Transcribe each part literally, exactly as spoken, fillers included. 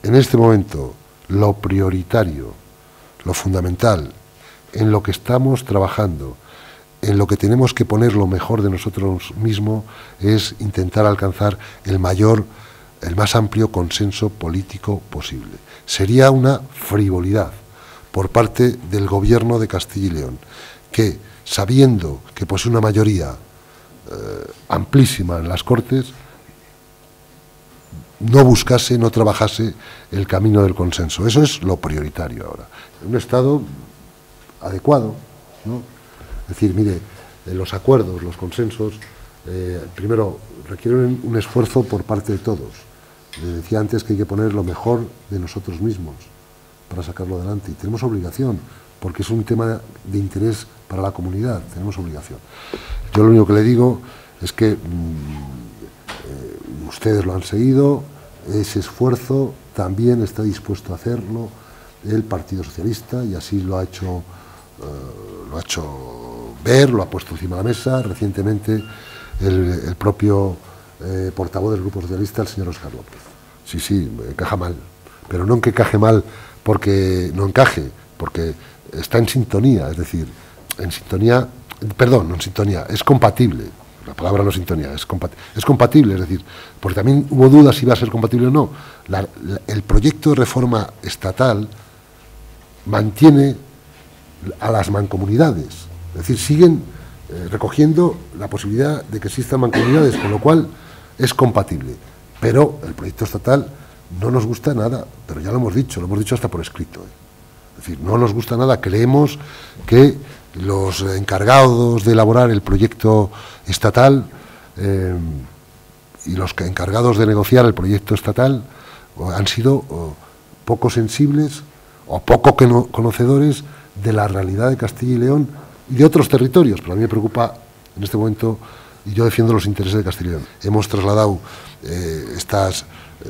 en este momento lo prioritario, lo fundamental, en lo que estamos trabajando, en lo que tenemos que poner lo mejor de nosotros mismos, es intentar alcanzar el mayor, el más amplio consenso político posible. Sería una frivolidad por parte del Gobierno de Castilla y León, que, sabiendo que posee una mayoría eh, amplísima en las Cortes, no buscase, no trabajase el camino del consenso. Eso es lo prioritario ahora. Un Estado adecuado, ¿no? Es decir, mire, los acuerdos, los consensos, eh, primero, requieren un esfuerzo por parte de todos. Le decía antes que hay que poner lo mejor de nosotros mismos para sacarlo adelante. Y tenemos obligación, porque es un tema de interés para la comunidad, tenemos obligación. Yo lo único que le digo es que mmm, eh, ustedes lo han seguido, ese esfuerzo también está dispuesto a hacerlo el Partido Socialista, y así lo ha hecho, eh, lo ha hecho ver, lo ha puesto encima de la mesa recientemente el, el propio eh, portavoz del Grupo Socialista, el señor Óscar López. Sí, sí, encaja mal, pero no que encaje mal porque no encaje, porque está en sintonía, es decir, en sintonía, perdón, no en sintonía, es compatible. La palabra no sintonía, es, compat es compatible, es decir, porque también hubo dudas si iba a ser compatible o no. La, la, el proyecto de reforma estatal mantiene a las mancomunidades, es decir, siguen eh, recogiendo la posibilidad de que existan mancomunidades, con lo cual es compatible. Pero el proyecto estatal no nos gusta nada, pero ya lo hemos dicho, lo hemos dicho hasta por escrito. ¿eh? Es decir, no nos gusta nada, creemos que los encargados de elaborar el proyecto estatal eh, y los que encargados de negociar el proyecto estatal o, han sido o, poco sensibles o poco conocedores de la realidad de Castilla y León y de otros territorios, pero a mí me preocupa en este momento, y yo defiendo los intereses de Castilla y León. Hemos trasladado eh, estas,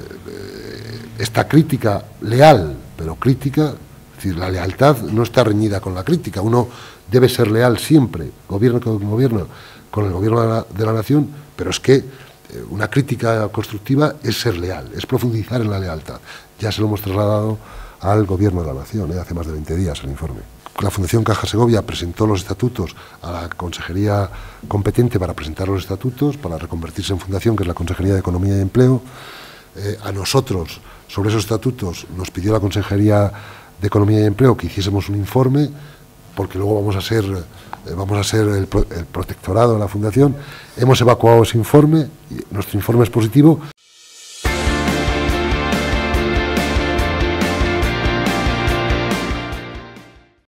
eh, esta crítica leal, pero crítica, es decir, la lealtad no está reñida con la crítica, uno debe ser leal siempre, gobierno con gobierno, con el gobierno de la, de la nación, pero es que eh, una crítica constructiva es ser leal, es profundizar en la lealtad. Ya se lo hemos trasladado al gobierno de la nación, ¿eh? hace más de veinte días el informe. La Fundación Caja Segovia presentó los estatutos a la consejería competente para presentar los estatutos, para reconvertirse en fundación, que es la Consejería de Economía y Empleo. Eh, a nosotros, sobre esos estatutos, nos pidió la Consejería de Economía y Empleo que hiciésemos un informe, porque luego vamos a ser, eh, vamos a ser el, pro, el protectorado de la Fundación. Hemos evacuado ese informe, y nuestro informe es positivo.